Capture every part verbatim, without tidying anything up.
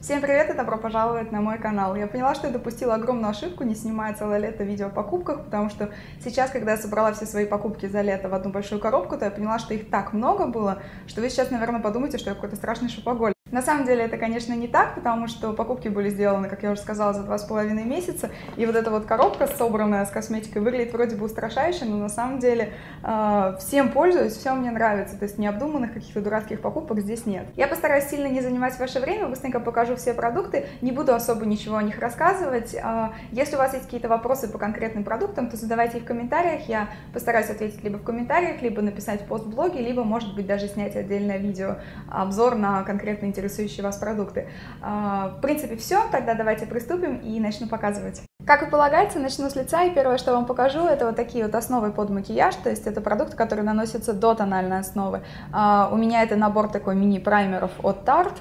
Всем привет и добро пожаловать на мой канал. Я поняла, что я допустила огромную ошибку, не снимая целое лето видео о покупках, потому что сейчас, когда я собрала все свои покупки за лето в одну большую коробку, то я поняла, что их так много было, что вы сейчас, наверное, подумаете, что я какой-то страшный шопоголик. На самом деле это, конечно, не так, потому что покупки были сделаны, как я уже сказала, за два с половиной месяца, и вот эта вот коробка, собранная с косметикой, выглядит вроде бы устрашающе, но на самом деле э, всем пользуюсь, все мне нравится, то есть необдуманных каких-то дурацких покупок здесь нет. Я постараюсь сильно не занимать ваше время, быстренько покажу все продукты, не буду особо ничего о них рассказывать. Э, если у вас есть какие-то вопросы по конкретным продуктам, то задавайте их в комментариях, я постараюсь ответить либо в комментариях, либо написать пост в блоге, либо, может быть, даже снять отдельное видео, обзор на конкретные интересующие вас продукты. В принципе, все. Тогда давайте приступим и начну показывать. Как и полагается, начну с лица, и первое, что вам покажу, это вот такие вот основы под макияж, то есть это продукт, который наносится до тональной основы. У меня это набор такой мини-праймеров от Tarte.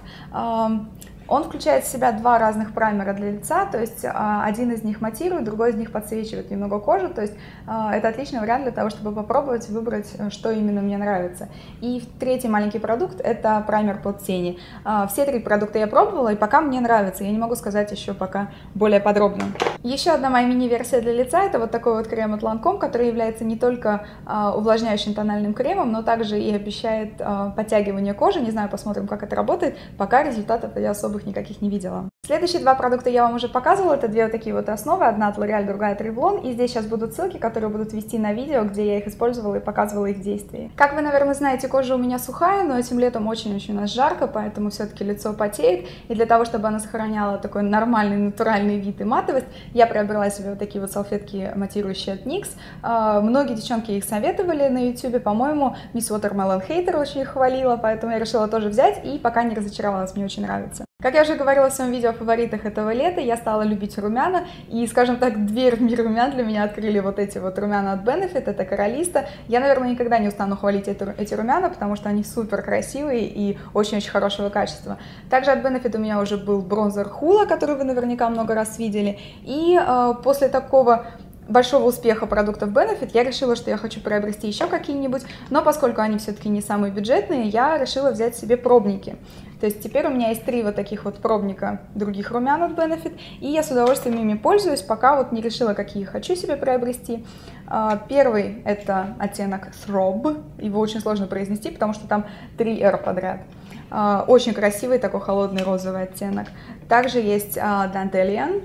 Он включает в себя два разных праймера для лица, то есть один из них матирует, другой из них подсвечивает немного кожу, то есть это отличный вариант для того, чтобы попробовать выбрать, что именно мне нравится. И третий маленький продукт – это праймер под тени. Все три продукта я пробовала, и пока мне нравится, я не могу сказать еще пока более подробно. Еще одна моя мини-версия для лица – это вот такой вот крем от Lancome, который является не только увлажняющим тональным кремом, но также и обещает подтягивание кожи. Не знаю, посмотрим, как это работает, пока результатов я особо никаких не видела. Следующие два продукта я вам уже показывала, это две вот такие вот основы, одна от L'Oréal, другая от Revlon, и здесь сейчас будут ссылки, которые будут вести на видео, где я их использовала и показывала их действия. Как вы, наверное, знаете, кожа у меня сухая, но этим летом очень-очень у нас жарко, поэтому все-таки лицо потеет, и для того, чтобы она сохраняла такой нормальный, натуральный вид и матовость, я приобрела себе вот такие вот салфетки матирующие от никс. Многие девчонки их советовали на YouTube, по-моему, Miss Watermelon Hater очень их хвалила, поэтому я решила тоже взять, и пока не разочаровалась, мне очень нравится. Как я уже говорила в своем видео о фаворитах этого лета, я стала любить румяна, и, скажем так, дверь в мир румян для меня открыли вот эти вот румяна от Benefit, это Коралиста. Я, наверное, никогда не устану хвалить эти, эти румяна, потому что они супер красивые и очень-очень хорошего качества. Также от Benefit у меня уже был бронзер Hoola, который вы наверняка много раз видели, и э, после такого большого успеха продуктов Benefit я решила, что я хочу приобрести еще какие-нибудь, но поскольку они все-таки не самые бюджетные, я решила взять себе пробники. То есть теперь у меня есть три вот таких вот пробника других румян от Benefit, и я с удовольствием ими пользуюсь, пока вот не решила, какие хочу себе приобрести. Первый — это оттенок Throb, его очень сложно произнести, потому что там три эр подряд. Очень красивый такой холодный розовый оттенок. Также есть Dandelion.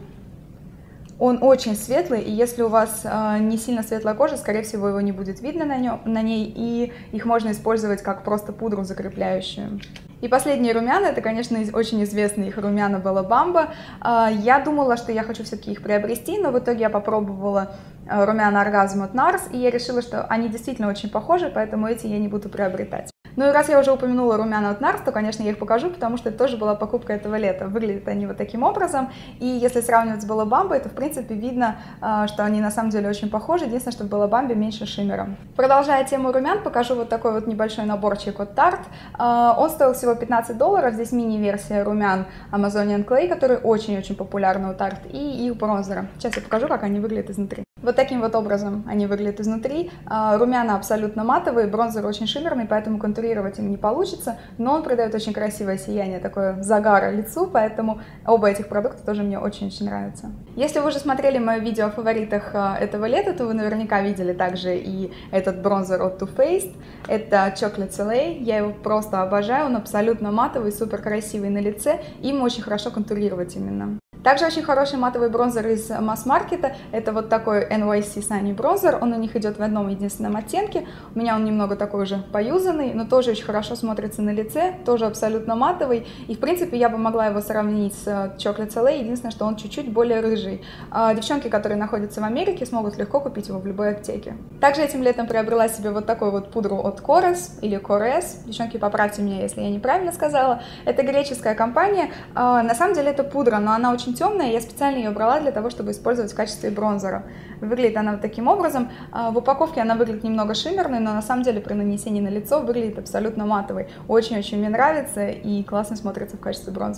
Он очень светлый, и если у вас э, не сильно светлая кожа, скорее всего, его не будет видно на, нем, на ней, и их можно использовать как просто пудру закрепляющую. И последние румяна, это, конечно, очень известные их румяна Bella Bamba. Э, я думала, что я хочу все-таки их приобрести, но в итоге я попробовала э, румяна Orgasm от Nars, и я решила, что они действительно очень похожи, поэтому эти я не буду приобретать. Ну и раз я уже упомянула румяна от Nars, то, конечно, я их покажу, потому что это тоже была покупка этого лета. Выглядят они вот таким образом, и если сравнивать с Bella Bamba, то, в принципе, видно, что они на самом деле очень похожи, единственное, что в Bella Bamba меньше шиммера. Продолжая тему румян, покажу вот такой вот небольшой наборчик от Tarte. Он стоил всего пятнадцать долларов, здесь мини-версия румян Amazonian Clay, которые очень-очень популярны у Tarte, и их бронзера. Сейчас я покажу, как они выглядят изнутри. Вот таким вот образом они выглядят изнутри. Румяна абсолютно матовые, бронзер очень шиммерный, поэтому контурировать им не получится, но он придает очень красивое сияние, такое загара лицу, поэтому оба этих продукта тоже мне очень-очень нравятся. Если вы уже смотрели мое видео о фаворитах этого лета, то вы наверняка видели также и этот бронзер от Too Faced. Это Chocolate Soleil, я его просто обожаю, он абсолютно матовый, супер красивый на лице, им очень хорошо контурировать именно. Также очень хороший матовый бронзер из масс-маркета, это вот такой эн уай си Sunny бронзер, он у них идет в одном единственном оттенке, у меня он немного такой уже поюзанный, но тоже очень хорошо смотрится на лице, тоже абсолютно матовый, и в принципе я бы могла его сравнить с Chocolate Soleil, единственное, что он чуть-чуть более рыжий. Девчонки, которые находятся в Америке, смогут легко купить его в любой аптеке. Также этим летом приобрела себе вот такую вот пудру от Korres или Korres, девчонки, поправьте меня, если я неправильно сказала, это греческая компания, на самом деле это пудра, но она очень темная, я специально ее брала для того, чтобы использовать в качестве бронзера. Выглядит она вот таким образом. В упаковке она выглядит немного шиммерной, но на самом деле при нанесении на лицо выглядит абсолютно матовой. Очень-очень мне нравится и классно смотрится в качестве бронзера.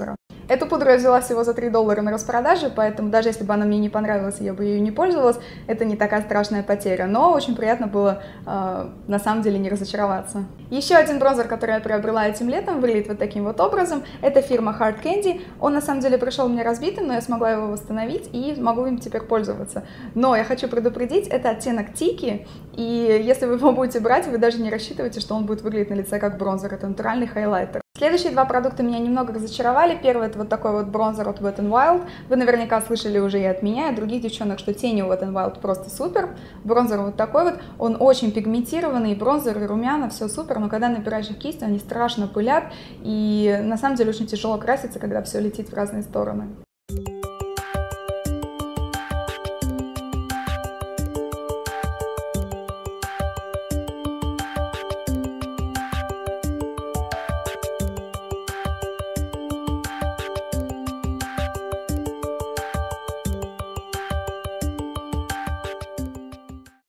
Эту пудру я взяла всего за три доллара на распродаже, поэтому даже если бы она мне не понравилась, я бы ее не пользовалась, это не такая страшная потеря, но очень приятно было э, на самом деле не разочароваться. Еще один бронзер, который я приобрела этим летом, выглядит вот таким вот образом. Это фирма Hard Candy. Он на самом деле пришел мне разбитым, но я смогла его восстановить и могу им теперь пользоваться. Но я хочу предупредить, это оттенок Тики, и если вы его будете брать, вы даже не рассчитываете, что он будет выглядеть на лице как бронзер. Это натуральный хайлайтер. Следующие два продукта меня немного разочаровали. Первый — это вот такой вот бронзер от Wet n Wild. Вы наверняка слышали уже и от меня, и от других девчонок, что тени у Wet n Wild просто супер. Бронзер вот такой вот, он очень пигментированный, бронзер и румяна, все супер, но когда набираешь их кистью, они страшно пылят, и на самом деле очень тяжело краситься, когда все летит в разные стороны.